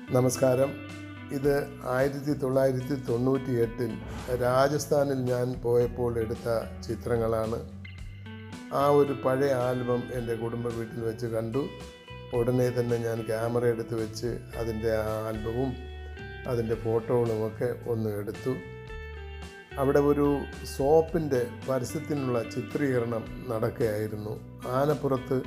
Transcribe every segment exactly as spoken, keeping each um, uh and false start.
നമസ്കാരം. ഇത് ആയിരത്തി തൊള്ളായിരത്തി തൊണ്ണൂറ്റി എട്ടിൽ രാജസ്ഥാനിൽ ഞാൻ പോയപ്പോൾ എടുത്ത ചിത്രങ്ങളാണ്. ആ ഒരു പഴയ ആൽബം എൻ്റെ കുടുംബ വീട്ടിൽ വെച്ച് കണ്ടു. ഉടനെ തന്നെ ഞാൻ ക്യാമറ എടുത്ത് വെച്ച് അതിൻ്റെ ആ ആൽബവും അതിൻ്റെ ഫോട്ടോകളുമൊക്കെ ഒന്ന് എടുത്തു. അവിടെ ഒരു സോപ്പിൻ്റെ പരസ്യത്തിനുള്ള ചിത്രീകരണം നടക്കുകയായിരുന്നു. ആനപ്പുറത്ത്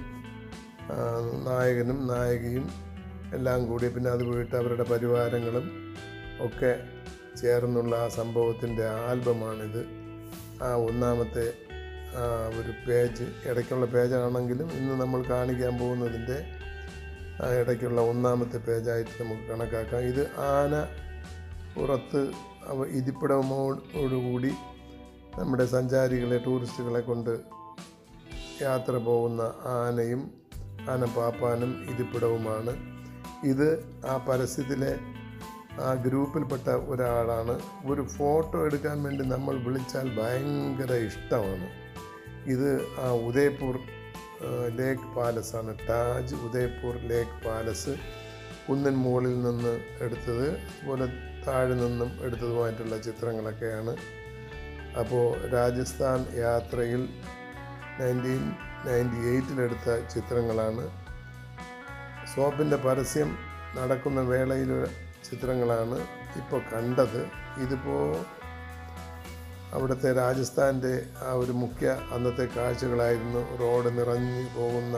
നായകനും നായികയും എല്ലാം കൂടി, പിന്നെ അത് പോയിട്ട് അവരുടെ പരിവാരങ്ങളും ഒക്കെ ചേർന്നുള്ള ആ സംഭവത്തിൻ്റെ ആൽബമാണിത്. ആ ഒന്നാമത്തെ ഒരു പേജ്, ഇടയ്ക്കുള്ള പേജാണെങ്കിലും ഇന്ന് നമ്മൾ കാണിക്കാൻ പോകുന്നതിൻ്റെ ഇടയ്ക്കുള്ള ഒന്നാമത്തെ പേജായിട്ട് നമുക്ക് കണക്കാക്കാം. ഇത് ആന പുറത്ത് ഇരിപ്പിടമോടുകൂടി നമ്മുടെ സഞ്ചാരികളെ, ടൂറിസ്റ്റുകളെ കൊണ്ട് യാത്ര പോകുന്ന ആനയും ആനപ്പാപ്പാനും ഇരിപ്പിടവുമാണ്. ഇത് ആ പരസ്യത്തിലെ ആ ഗ്രൂപ്പിൽപ്പെട്ട ഒരാളാണ്. ഒരു ഫോട്ടോ എടുക്കാൻ വേണ്ടി നമ്മൾ വിളിച്ചാൽ ഭയങ്കര ഇഷ്ടമാണ്. ഇത് ആ ഉദയ്പൂർ ലേക്ക് പാലസാണ്, താജ് ഉദയ്പൂർ ലേക്ക് പാലസ്. കുന്നിൻ മുകളിൽ നിന്ന് എടുത്തത്, അതുപോലെ താഴെ നിന്നും എടുത്തതുമായിട്ടുള്ള ചിത്രങ്ങളൊക്കെയാണ്. അപ്പോൾ രാജസ്ഥാൻ യാത്രയിൽ നയൻറ്റീൻ നയൻറ്റി എയ്റ്റിലെടുത്ത ചിത്രങ്ങളാണ്. സോപ്പിൻ്റെ പരസ്യം നടക്കുന്ന വേളയിലെ ചിത്രങ്ങളാണ് ഇപ്പോൾ കണ്ടത്. ഇതിപ്പോൾ അവിടുത്തെ രാജസ്ഥാൻ്റെ ആ ഒരു മുഖ്യ അന്നത്തെ കാഴ്ചകളായിരുന്നു. റോഡ് നിറഞ്ഞു പോകുന്ന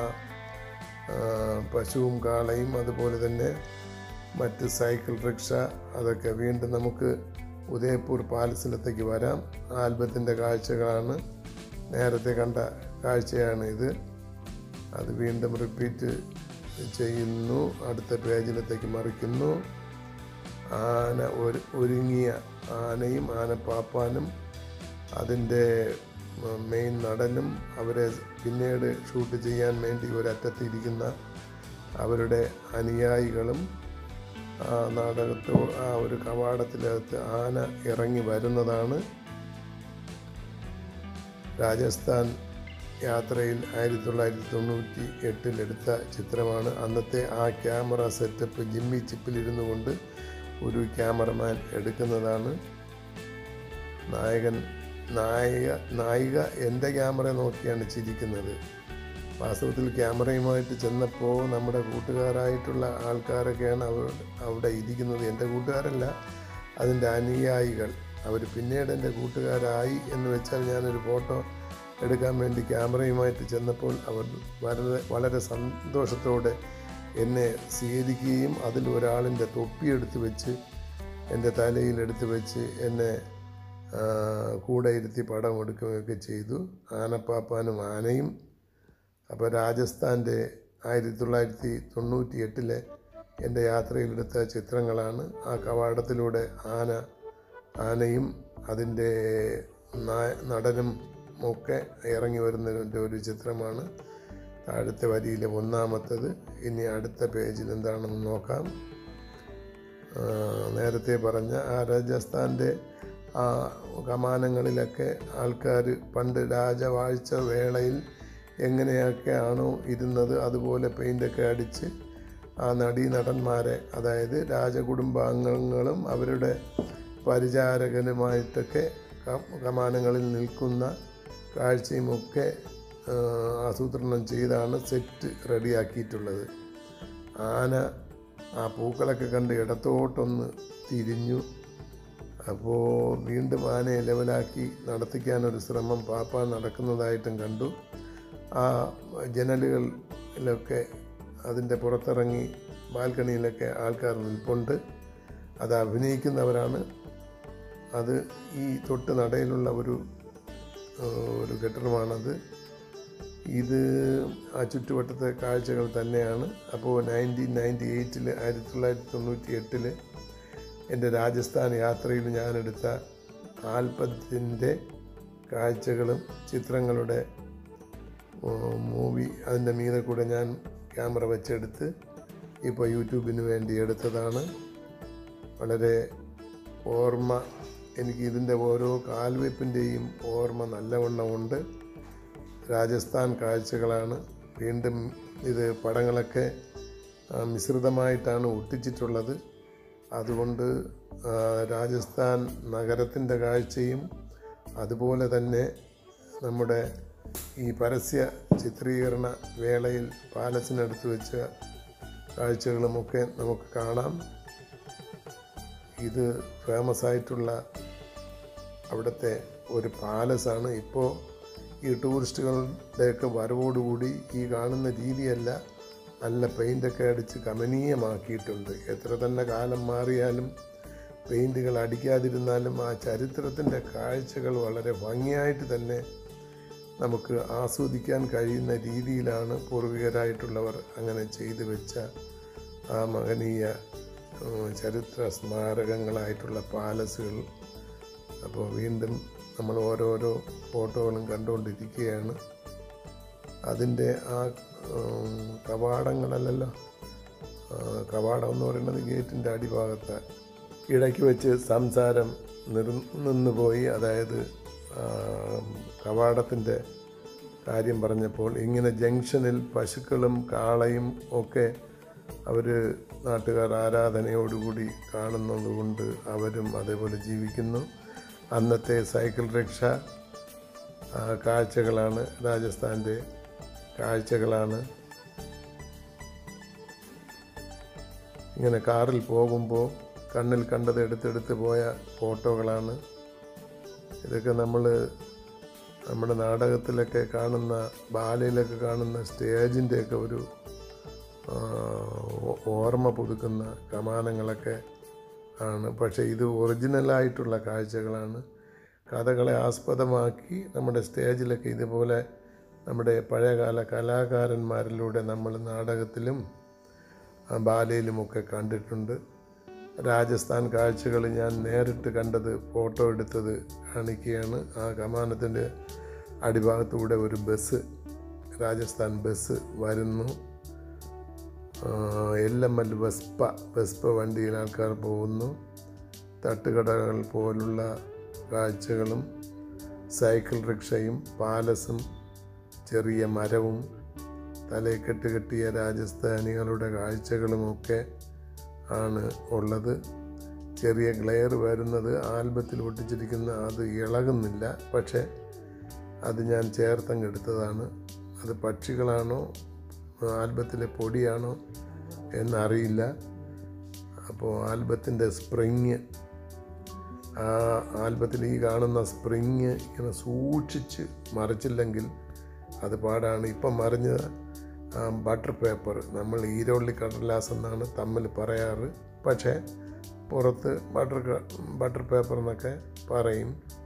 പശുവും കാളയും, അതുപോലെ തന്നെ മറ്റ് സൈക്കിൾ റിക്ഷ, അതൊക്കെ. വീണ്ടും നമുക്ക് ഉദയ്പൂർ പാലസിലത്തേക്ക് വരാം. ആൽബത്തിൻ്റെ കാഴ്ചകളാണ്, നേരത്തെ കണ്ട കാഴ്ചയാണ് ഇത്. അത് വീണ്ടും റിപ്പീറ്റ് ചെയ്യുന്നു. അടുത്ത പേജിലത്തേക്ക് മറിക്കുന്നു. ആന ഒരു ഒരുങ്ങിയ ആനയും ആനപ്പാപ്പാനും അതിൻ്റെ മെയിൻ നടനും അവരെ പിന്നീട് ഷൂട്ട് ചെയ്യാൻ വേണ്ടി ഒരറ്റത്തിരിക്കുന്ന അവരുടെ അനുയായികളും ആ നാടകത്തോ ആ ഒരു കവാടത്തിനകത്ത് ആന ഇറങ്ങി വരുന്നതാണ്. രാജസ്ഥാൻ യാത്രയിൽ ആയിരത്തി തൊള്ളായിരത്തി തൊണ്ണൂറ്റി എട്ടിലെടുത്ത ചിത്രമാണ്. അന്നത്തെ ആ ക്യാമറ സെറ്റപ്പ് ജിമ്മി ചിപ്പിലിരുന്നു കൊണ്ട് ഒരു ക്യാമറമാൻ എടുക്കുന്നതാണ്. നായകൻ നായിക നായിക എൻ്റെ ക്യാമറ നോക്കിയാണ് ചിരിക്കുന്നത്. വാസ്തവത്തിൽ ക്യാമറയുമായിട്ട് ചെന്നപ്പോൾ നമ്മുടെ കൂട്ടുകാരായിട്ടുള്ള ആൾക്കാരൊക്കെയാണ് അവർ അവിടെ ഇരിക്കുന്നത്. എൻ്റെ കൂട്ടുകാരല്ല, അതിൻ്റെ അനുയായികൾ. അവർ പിന്നീട് എൻ്റെ കൂട്ടുകാരായി എന്ന് വെച്ചാൽ ഞാനൊരു ഫോട്ടോ എടുക്കാൻ വേണ്ടി ക്യാമറയുമായിട്ട് ചെന്നപ്പോൾ അവർ വളരെ വളരെ സന്തോഷത്തോടെ എന്നെ സ്വീകരിക്കുകയും അതിൽ ഒരാളിൻ്റെ തൊപ്പിയെടുത്ത് വെച്ച് എൻ്റെ തലയിലെടുത്ത് വെച്ച് എന്നെ കൂടെ ഇരുത്തി പടം എടുക്കുകയൊക്കെ ചെയ്തു. ആനപ്പാപ്പാനും ആനയും. അപ്പോൾ രാജസ്ഥാൻ്റെ ആയിരത്തി തൊള്ളായിരത്തി തൊണ്ണൂറ്റി എട്ടിലെ എൻ്റെ യാത്രയിലെടുത്ത ചിത്രങ്ങളാണ്. ആ കവാടത്തിലൂടെ ആന ആനയും അതിൻ്റെ നടനും ഒക്കെ ഇറങ്ങി വരുന്നതിൻ്റെ ഒരു ചിത്രമാണ് താഴത്തെ വരിയിലെ ഒന്നാമത്തത്. ഇനി അടുത്ത പേജിൽ എന്താണെന്ന് നോക്കാം. നേരത്തെ പറഞ്ഞ ആ രാജസ്ഥാൻ്റെ ആ കമാനങ്ങളിലൊക്കെ ആൾക്കാർ പണ്ട് രാജവാഴ്ച വേളയിൽ എങ്ങനെയൊക്കെയാണോ ഇരുന്നത് അതുപോലെ പെയിൻ്റൊക്കെ അടിച്ച് ആ നടീനടന്മാരെ, അതായത് രാജകുടുംബാംഗങ്ങളും അവരുടെ പരിചാരകനുമായിട്ടൊക്കെ കമാനങ്ങളിൽ നിൽക്കുന്ന കാഴ്ചയുമൊക്കെ ആസൂത്രണം ചെയ്താണ് സെറ്റ് റെഡിയാക്കിയിട്ടുള്ളത്. ആന ആ പൂക്കളൊക്കെ കണ്ട് ഇടത്തോട്ടൊന്ന് തിരിഞ്ഞു. അപ്പോൾ വീണ്ടും ആനയെ ലെവലാക്കി നടത്തിക്കാനൊരു ശ്രമം പാപ്പ നടക്കുന്നതായിട്ടും കണ്ടു. ആ ജനലുകളിലൊക്കെ അതിൻ്റെ പുറത്തിറങ്ങി ബാൽക്കണിയിലൊക്കെ ആൾക്കാർ നിൽപ്പുണ്ട്. അത് അഭിനയിക്കുന്നവരാണ്. അത് ഈ തൊട്ട് നടയിലുള്ള ഒരു ഒരു കെട്ടിടമാണത്. ഇത് ആ ചുറ്റുവട്ടത്തെ കാഴ്ചകൾ തന്നെയാണ്. അപ്പോൾ നയൻറ്റീൻ നയൻറ്റി എയ്റ്റിൽ ആയിരത്തി തൊള്ളായിരത്തി തൊണ്ണൂറ്റി എട്ടിൽ എൻ്റെ രാജസ്ഥാൻ യാത്രയിൽ ഞാനെടുത്ത ആൽബത്തിൻ്റെ കാഴ്ചകളും ചിത്രങ്ങളുടെ മൂവി അതിൻ്റെ മീതെ കൂടെ ഞാൻ ക്യാമറ വെച്ചെടുത്ത് ഇപ്പോൾ യൂട്യൂബിന് വേണ്ടി എടുത്തതാണ്. വളരെ ഓർമ്മ, എനിക്ക് ഇതിൻ്റെ ഓരോ കാൽവെപ്പിൻ്റെയും ഓർമ്മ നല്ലവണ്ണമുണ്ട്. രാജസ്ഥാൻ കാഴ്ചകളാണ്. വീണ്ടും ഇത് പടങ്ങളൊക്കെ മിശ്രിതമായിട്ടാണ് ഒട്ടിച്ചിട്ടുള്ളത്. അതുകൊണ്ട് രാജസ്ഥാൻ നഗരത്തിൻ്റെ കാഴ്ചയും അതുപോലെ തന്നെ നമ്മുടെ ഈ പരസ്യ ചിത്രീകരണ വേളയിൽ പാലസിനടുത്ത് വെച്ച കാഴ്ചകളുമൊക്കെ നമുക്ക് കാണാം. ഇത് ഫേമസ് ആയിട്ടുള്ള അവിടുത്തെ ഒരു പാലസാണ്. ഇപ്പോൾ ഈ ടൂറിസ്റ്റുകളുടെയൊക്കെ വരവോടുകൂടി ഈ കാണുന്ന രീതിയല്ല, നല്ല പെയിൻ്റൊക്കെ അടിച്ച് കമനീയമാക്കിയിട്ടുണ്ട്. എത്ര തന്നെ കാലം മാറിയാലും പെയിൻറ്റുകൾ അടിക്കാതിരുന്നാലും ആ ചരിത്രത്തിൻ്റെ കാഴ്ചകൾ വളരെ ഭംഗിയായിട്ട് തന്നെ നമുക്ക് ആസ്വദിക്കാൻ കഴിയുന്ന രീതിയിലാണ് പൂർവികരായിട്ടുള്ളവർ അങ്ങനെ ചെയ്തു വെച്ച ആ മഹനീയ ചരിത്ര സ്മാരകങ്ങളായിട്ടുള്ള പാലസുകൾ. അപ്പോൾ വീണ്ടും നമ്മൾ ഓരോരോ ഫോട്ടോകളും കണ്ടുകൊണ്ടിരിക്കുകയാണ്. അതിൻ്റെ ആ കവാടങ്ങളല്ലല്ലോ, കവാടം എന്ന് പറയുന്നത് ഗേറ്റിൻ്റെ അടിഭാഗത്ത് ഇടയ്ക്ക് വെച്ച് സംസാരം നിർ നിന്നുപോയി. അതായത് കവാടത്തിൻ്റെ കാര്യം പറഞ്ഞപ്പോൾ ഇങ്ങനെ ജംഗ്ഷനിൽ പശുക്കളും കാളയും ഒക്കെ അവർ നാട്ടുകാർ ആരാധനയോടുകൂടി കാണുന്നത് കൊണ്ട് അവരും അതേപോലെ ജീവിക്കുന്നു. അന്നത്തെ സൈക്കിൾ റിക്ഷ കാഴ്ചകളാണ്, രാജസ്ഥാൻ്റെ കാഴ്ചകളാണ്. ഇങ്ങനെ കാറിൽ പോകുമ്പോൾ കണ്ണിൽ കണ്ടത് എടുത്തെടുത്ത് പോയ ഫോട്ടോകളാണ് ഇതൊക്കെ. നമ്മൾ നമ്മുടെ നാടകത്തിലൊക്കെ കാണുന്ന, ബാലയിലൊക്കെ കാണുന്ന സ്റ്റേജിൻ്റെയൊക്കെ ഒരു ഓർമ്മ പുതുക്കുന്ന കമാനങ്ങളൊക്കെ ആണ്. പക്ഷേ ഇത് ഒറിജിനലായിട്ടുള്ള കാഴ്ചകളാണ്. കഥകളെ ആസ്പദമാക്കി നമ്മുടെ സ്റ്റേജിലൊക്കെ ഇതുപോലെ നമ്മുടെ പഴയകാല കലാകാരന്മാരിലൂടെ നമ്മൾ നാടകത്തിലും ബാലയിലുമൊക്കെ കണ്ടിട്ടുണ്ട്. രാജസ്ഥാൻ കാഴ്ചകൾ ഞാൻ നേരിട്ട് കണ്ടത്, ഫോട്ടോ എടുത്തത് കാണിക്കുകയാണ്. ആ കമാനത്തിൻ്റെ അടിഭാഗത്തൂടെ ഒരു ബസ്, രാജസ്ഥാൻ ബസ് വരുന്നു. L M L Vespa Vespa വണ്ടിയിൽ ആൾക്കാർ പോകുന്നു. തട്ടുകടകൾ പോലുള്ള കാഴ്ചകളും സൈക്കിൾ റിക്ഷയും പാലസും ചെറിയ മരവും തലയെക്കെട്ട് കെട്ടിയ രാജസ്ഥാനികളുടെ കാഴ്ചകളുമൊക്കെ ആണ് ഉള്ളത്. ചെറിയ ഗ്ലെയർ വരുന്നത് ആൽബത്തിൽ ഒട്ടിച്ചിരിക്കുന്ന അത് ഇളകുന്നില്ല, പക്ഷേ അത് ഞാൻ ചേർത്തങ്ങെടുത്തതാണ്. അത് പക്ഷികളാണോ ആൽബത്തിലെ പൊടിയാണോ എന്നറിയില്ല. അപ്പോൾ ആൽബത്തിൻ്റെ സ്പ്രിങ്, ആ ആൽബത്തിൽ ഈ കാണുന്ന സ്പ്രിങ് ഇങ്ങനെ സൂക്ഷിച്ച് മറിച്ചില്ലെങ്കിൽ അത് പാടാണ്. ഇപ്പം മറിഞ്ഞ ബട്ടർ പേപ്പർ, നമ്മൾ ഈരോള്ളി കടലാസ് എന്നാണ് തമ്മിൽ പറയാറ്, പക്ഷേ പുറത്ത് ബട്ടർ ബട്ടർ പേപ്പർ എന്നൊക്കെ പറയും.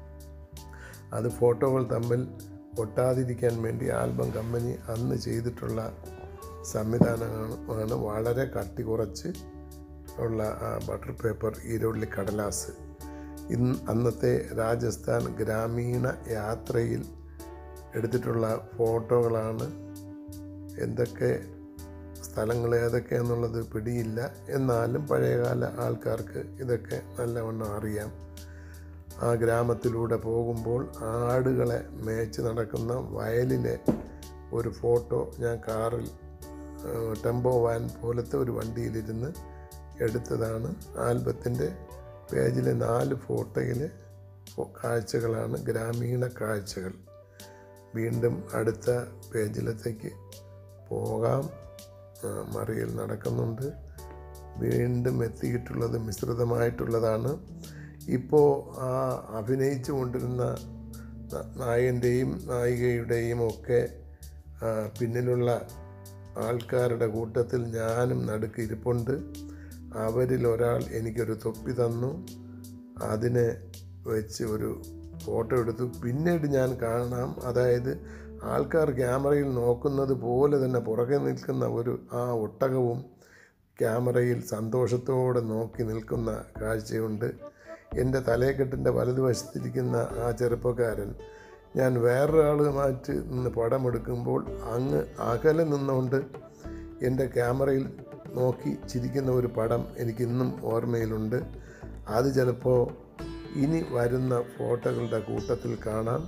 അത് ഫോട്ടോകൾ തമ്മിൽ ഒട്ടാതിരിക്കാൻ വേണ്ടി ആൽബം കമ്പനി അന്ന് ചെയ്തിട്ടുള്ള സംവിധാനമാണ് ആണ് വളരെ കട്ടി കുറച്ച് ഉള്ള ആ ബട്ടർ പേപ്പർ ഈരോള്ളി കടലാസ്. ഇന്ന് അന്നത്തെ രാജസ്ഥാൻ ഗ്രാമീണ യാത്രയിൽ എടുത്തിട്ടുള്ള ഫോട്ടോകളാണ്. എന്തൊക്കെ സ്ഥലങ്ങൾ ഏതൊക്കെയാണെന്നുള്ളത് പിടിയില്ല, എന്നാലും പഴയകാല ആൾക്കാർക്ക് ഇതൊക്കെ നല്ലവണ്ണം അറിയാം. ആ ഗ്രാമത്തിലൂടെ പോകുമ്പോൾ ആടുകളെ മേച്ച് നടക്കുന്ന വയലിലെ ഒരു ഫോട്ടോ ഞാൻ കാറിൽ ടെമ്പോ വാൻ പോലത്തെ ഒരു വണ്ടിയിലിരുന്ന് എടുത്തതാണ്. ആൽബത്തിൻ്റെ പേജിലെ നാല് ഫോട്ടോയിലെ കാഴ്ചകളാണ് ഗ്രാമീണ കാഴ്ചകൾ. വീണ്ടും അടുത്ത പേജിലത്തേക്ക് പോകാം. മറിയൽ നടക്കുന്നുണ്ട്. വീണ്ടും എത്തിയിട്ടുള്ളത് മിശ്രിതമായിട്ടുള്ളതാണ്. ഇപ്പോൾ ആ അഭിനയിച്ചു കൊണ്ടിരുന്ന നായകൻ്റെയും നായികയുടെയും ഒക്കെ പിന്നിലുള്ള ആൾക്കാരുടെ കൂട്ടത്തിൽ ഞാനും നടുക്ക് ഇരിപ്പുണ്ട്. അവരിൽ ഒരാൾ എനിക്കൊരു തൊപ്പി തന്നു. അതിനെ വെച്ച് ഒരു ഫോട്ടോ എടുത്തു. പിന്നീട് ഞാൻ കാണാം, അതായത് ആൾക്കാർ ക്യാമറയിൽ നോക്കുന്നത് പോലെ തന്നെ പുറകെ നിൽക്കുന്ന ഒരു ആ ഒട്ടകവും ക്യാമറയിൽ സന്തോഷത്തോടെ നോക്കി നിൽക്കുന്ന കാഴ്ചയുണ്ട്. എൻ്റെ തലയെക്കെട്ടിൻ്റെ വലതുവശത്തിരിക്കുന്ന ആ ചെറുപ്പക്കാരൻ ഞാൻ വേറൊരാളുമായിട്ട് നിന്ന് പടമെടുക്കുമ്പോൾ അങ്ങ് അകലെ നിന്നുകൊണ്ട് എൻ്റെ ക്യാമറയിൽ നോക്കി ചിരിക്കുന്ന ഒരു പടം എനിക്കിന്നും ഓർമ്മയിലുണ്ട്. അത് ചിലപ്പോൾ ഇനി വരുന്ന ഫോട്ടോകളുടെ കൂട്ടത്തിൽ കാണാം.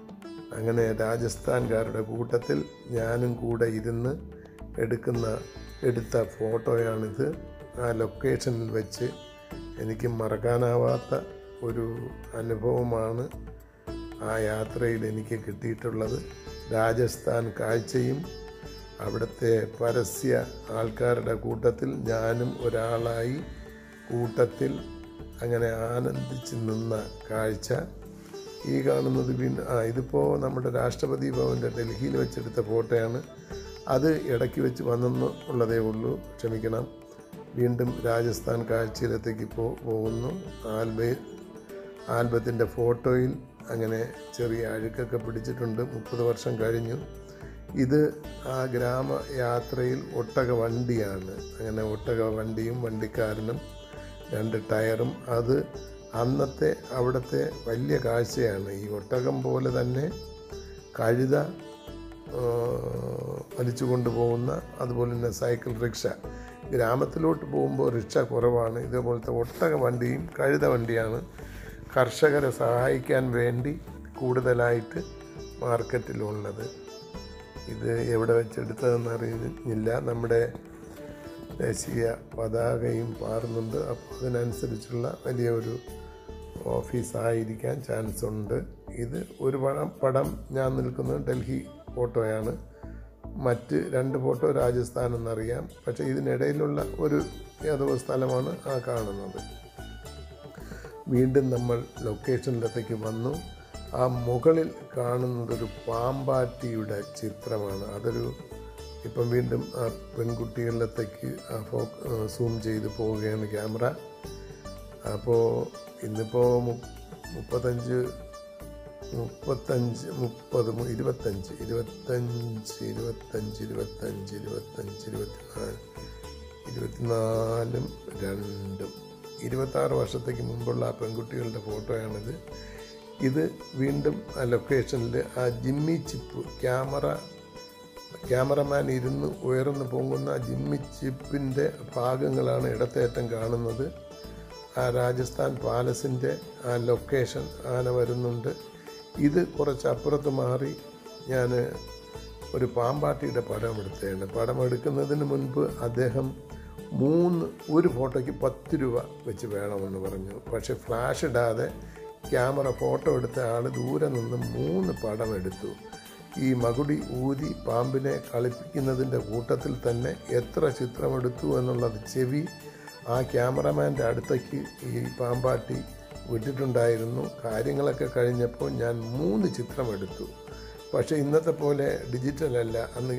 അങ്ങനെ രാജസ്ഥാൻകാരുടെ കൂട്ടത്തിൽ ഞാനും കൂടെ ഇരുന്ന് എടുക്കുന്ന എടുത്ത ഫോട്ടോയാണിത്. ആ ലൊക്കേഷനിൽ വെച്ച് എനിക്ക് മറക്കാനാവാത്ത ഒരു അനുഭവമാണ് ആ യാത്രയിൽ എനിക്ക് കിട്ടിയിട്ടുള്ളത്. രാജസ്ഥാൻ കാഴ്ചയും അവിടുത്തെ പരസ്യ ആൾക്കാരുടെ കൂട്ടത്തിൽ ഞാനും ഒരാളായി കൂട്ടത്തിൽ അങ്ങനെ ആനന്ദിച്ച് നിന്ന കാഴ്ച. ഈ കാണുന്നത് വീണ്ടും ആ ഇതിപ്പോൾ നമ്മുടെ രാഷ്ട്രപതി ഭവൻ്റെ ഡൽഹിയിൽ വെച്ചെടുത്ത ഫോട്ടോയാണ്. അത് ഇടയ്ക്ക് വെച്ച് വന്നെന്ന് ഉള്ളതേ ഉള്ളൂ, ക്ഷമിക്കണം. വീണ്ടും രാജസ്ഥാൻ കാഴ്ചയിലത്തേക്ക് ഇപ്പോൾ പോകുന്നു. ആൽബ ആൽബത്തിൻ്റെ ഫോട്ടോയിൽ അങ്ങനെ ചെറിയ അഴുക്കൊക്കെ പിടിച്ചിട്ടുണ്ട്. മുപ്പത് വർഷം കഴിഞ്ഞു. ഇത് ആ ഗ്രാമയാത്രയിൽ ഒട്ടക വണ്ടിയാണ്. അങ്ങനെ ഒട്ടക വണ്ടിയും വണ്ടിക്കാരനും രണ്ട് ടയറും. അത് അന്നത്തെ അവിടുത്തെ വലിയ കാഴ്ചയാണ്. ഈ ഒട്ടകം പോലെ തന്നെ കഴുത വലിച്ചു കൊണ്ടുപോകുന്ന, അതുപോലെ തന്നെ സൈക്കിൾ റിക്ഷ. ഗ്രാമത്തിലോട്ട് പോകുമ്പോൾ റിക്ഷ കുറവാണ്. ഇതേപോലത്തെ ഒട്ടക വണ്ടിയും കഴുത വണ്ടിയാണ് കർഷകരെ സഹായിക്കാൻ വേണ്ടി കൂടുതലായിട്ട് മാർക്കറ്റിലുള്ളത്. ഇത് എവിടെ വെച്ചെടുത്തതെന്ന് അറിയുന്നില്ല. നമ്മുടെ ദേശീയ പതാകയും പാറുന്നുണ്ട്. അപ്പോൾ അതിനനുസരിച്ചുള്ള വലിയ ഒരു ഓഫീസായിരിക്കാൻ ചാൻസ് ഉണ്ട്. ഇത് ഒരു പടം പടം ഞാൻ നിൽക്കുന്നത് ഡൽഹി ഫോട്ടോയാണ്. മറ്റ് രണ്ട് ഫോട്ടോ രാജസ്ഥാൻ എന്നറിയാം. പക്ഷേ ഇതിനിടയിലുള്ള ഒരു ഏതോ സ്ഥലമാണ് ആ കാണുന്നത്. വീണ്ടും നമ്മൾ ലൊക്കേഷനിലത്തേക്ക് വന്നു. ആ മുകളിൽ കാണുന്നതൊരു പാമ്പാട്ടിയുടെ ചിത്രമാണ്. അതൊരു ഇപ്പം വീണ്ടും ആ പെൺകുട്ടികളിലത്തേക്ക് ആ ഫോ സൂം ചെയ്ത് പോവുകയാണ് ക്യാമറ. അപ്പോൾ ഇന്നിപ്പോൾ മുപ്പത്തഞ്ച് മുപ്പത്തഞ്ച് മുപ്പത് ഇരുപത്തഞ്ച് ഇരുപത്തഞ്ച് ഇരുപത്തഞ്ച് ഇരുപത്തഞ്ച് ഇരുപത്തഞ്ച് ഇരുപത്തിനാല് ഇരുപത്തിനാലും രണ്ടും ഇരുപത്താറ് വർഷത്തേക്ക് മുമ്പുള്ള ആ പെൺകുട്ടികളുടെ ഫോട്ടോയാണിത്. ഇത് വീണ്ടും ആ ലൊക്കേഷനിൽ ആ ജിമ്മി ചിപ്പ് ക്യാമറ ക്യാമറമാൻ ഇരുന്ന് ഉയർന്നു പോകുന്ന ജിമ്മി ചിപ്പിൻ്റെ ഭാഗങ്ങളാണ് ഇടത്തേറ്റം കാണുന്നത്. ആ രാജസ്ഥാൻ പാലസിൻ്റെ ആ ലൊക്കേഷൻ ആന വരുന്നുണ്ട്. ഇത് കുറച്ച് അപ്പുറത്ത് മാറി ഞാൻ ഒരു പാമ്പാട്ടിയുടെ പടം എടുത്തതാണ്. പടം എടുക്കുന്നതിന് മുൻപ് അദ്ദേഹം മൂന്ന് ഒരു ഫോട്ടോയ്ക്ക് പത്ത് രൂപ വെച്ച് വേണമെന്ന് പറഞ്ഞു. പക്ഷേ ഫ്ലാഷ് ഇടാതെ ക്യാമറ ഫോട്ടോ എടുത്ത ആൾ ദൂരെ നിന്ന് മൂന്ന് പടം എടുത്തു. ഈ മകുടി ഊതി പാമ്പിനെ കളിപ്പിക്കുന്നതിൻ്റെ കൂട്ടത്തിൽ തന്നെ എത്ര ചിത്രമെടുത്തു എന്നുള്ളത് ചെവി ആ ക്യാമറമാൻ്റെ അടുത്തേക്ക് ഈ പാമ്പാട്ടി വിട്ടിട്ടുണ്ടായിരുന്നു. കാര്യങ്ങളൊക്കെ കഴിഞ്ഞപ്പോൾ ഞാൻ മൂന്ന് ചിത്രമെടുത്തു. പക്ഷേ ഇന്നത്തെ പോലെ ഡിജിറ്റലല്ല, അന്ന്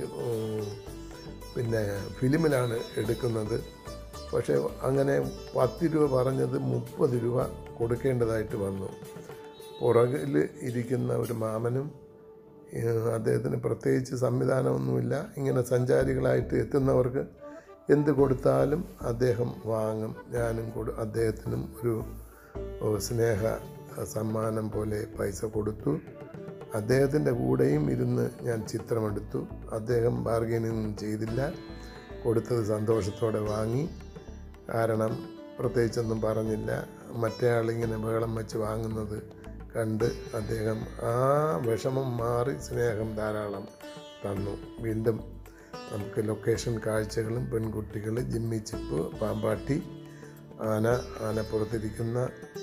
പിന്നെ ഫിലിമിലാണ് എടുക്കുന്നത്. പക്ഷേ അങ്ങനെ പത്ത് രൂപ പറഞ്ഞത് മുപ്പത് രൂപ കൊടുക്കേണ്ടതായിട്ട് വന്നു. പുറകിൽ ഇരിക്കുന്ന ഒരു മാമനും അദ്ദേഹത്തിന് പ്രത്യേകിച്ച് സംവിധാനമൊന്നുമില്ല. ഇങ്ങനെ സഞ്ചാരികളായിട്ട് എത്തുന്നവർക്ക് എന്ത് കൊടുത്താലും അദ്ദേഹം വാങ്ങും. ഞാനും കൊടു അദ്ദേഹത്തിനും ഒരു സ്നേഹ സമ്മാനം പോലെ പൈസ കൊടുത്തു. അദ്ദേഹത്തിൻ്റെ കൂടെയും ഇരുന്ന് ഞാൻ ചിത്രമെടുത്തു. അദ്ദേഹം ബാർഗൈനിങ് ചെയ്തില്ല, കൊടുത്തത് സന്തോഷത്തോടെ വാങ്ങി. കാരണം പ്രത്യേകിച്ചൊന്നും പറഞ്ഞില്ല. മറ്റേ ആളിങ്ങനെ ബഹളം വെച്ച് വാങ്ങുന്നത് കണ്ട് അദ്ദേഹം ആ വിഷമം മാറി സ്നേഹം ധാരാളം തന്നു. വീണ്ടും നമുക്ക് ലൊക്കേഷൻ കാഴ്ചകളും പെൺകുട്ടികൾ, ജിമ്മി ചിപ്പ്, പാമ്പാട്ടി, ആന, ആനപ്പുറത്തിരിക്കുന്ന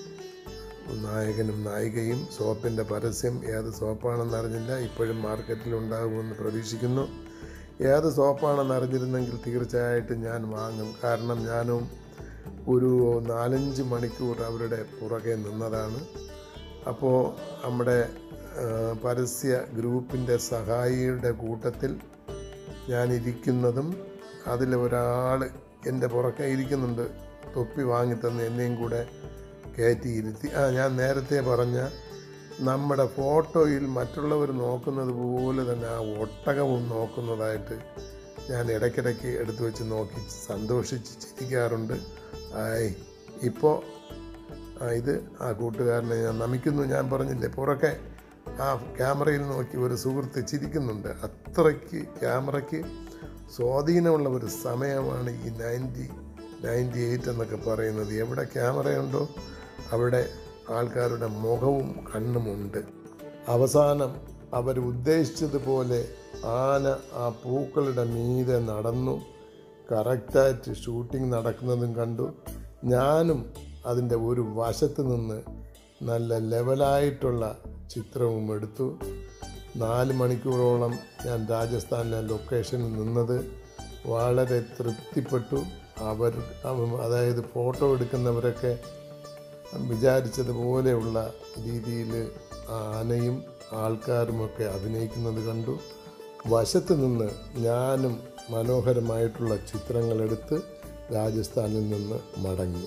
നായകനും നായികയും, സോപ്പിൻ്റെ പരസ്യം. ഏത് സോപ്പാണെന്ന് അറിഞ്ഞില്ല, ഇപ്പോഴും മാർക്കറ്റിലുണ്ടാകുമെന്ന് പ്രതീക്ഷിക്കുന്നു. ഏത് സോപ്പാണെന്ന് അറിഞ്ഞിരുന്നെങ്കിൽ തീർച്ചയായിട്ടും ഞാൻ വാങ്ങും. കാരണം ഞാനും ഒരു നാലഞ്ച് മണിക്കൂർ അവരുടെ പുറകെ നിന്നതാണ്. അപ്പോൾ നമ്മുടെ പരസ്യ ഗ്രൂപ്പിൻ്റെ സഹായിയുടെ കൂട്ടത്തിൽ ഞാനിരിക്കുന്നതും അതിൽ ഒരാൾ എൻ്റെ പുറകെ ഇരിക്കുന്നുണ്ട്. തൊപ്പി വാങ്ങിത്തന്ന് എന്നെയും കൂടെ കയറ്റിയിരുത്തി. ആ ഞാൻ നേരത്തെ പറഞ്ഞ നമ്മുടെ ഫോട്ടോയിൽ മറ്റുള്ളവർ നോക്കുന്നത് പോലെ തന്നെ ആ ഒട്ടകവും നോക്കുന്നതായിട്ട് ഞാൻ ഇടയ്ക്കിടയ്ക്ക് എടുത്തു വെച്ച് നോക്കി സന്തോഷിച്ച് ചിരിക്കാറുണ്ട്. ആയി ഇപ്പോൾ ഇത് ആ കൂട്ടുകാരനെ ഞാൻ നമിക്കുന്നു. ഞാൻ പറഞ്ഞില്ലേ, പുറകെ ആ ക്യാമറയിൽ നോക്കി ഒരു സുഹൃത്ത് ചിരിക്കുന്നുണ്ട്. അത്രയ്ക്ക് ക്യാമറയ്ക്ക് സ്വാധീനമുള്ള ഒരു സമയമാണ് ഈ നയൻറ്റി നയൻറ്റി എയ്റ്റ് എന്നൊക്കെ പറയുന്നത്. എവിടെ ക്യാമറയുണ്ടോ അവിടെ ആൾക്കാരുടെ മുഖവും കണ്ണുമുണ്ട്. അവസാനം അവർ ഉദ്ദേശിച്ചതുപോലെ ആന ആ പൂക്കളുടെ മീതെ നടന്നു. കറക്റ്റായിട്ട് ഷൂട്ടിംഗ് നടക്കുന്നതും കണ്ടു. ഞാനും അതിൻ്റെ ഒരു വശത്ത് നിന്ന് നല്ല ലെവലായിട്ടുള്ള ചിത്രവും എടുത്തു. നാല് മണിക്കൂറോളം ഞാൻ രാജസ്ഥാനിലെ ലൊക്കേഷനിൽ നിന്നത് വളരെ തൃപ്തിപ്പെട്ടു. അവർ അതായത് ഫോട്ടോ എടുക്കുന്നവരൊക്കെ വിചാരിച്ചതുപോലെയുള്ള രീതിയിൽ ആനയും ആൾക്കാരുമൊക്കെ അഭിനയിക്കുന്നത് കണ്ടു. വശത്ത് നിന്ന് ഞാനും മനോഹരമായിട്ടുള്ള ചിത്രങ്ങളെടുത്ത് രാജസ്ഥാനിൽ നിന്ന് മടങ്ങി.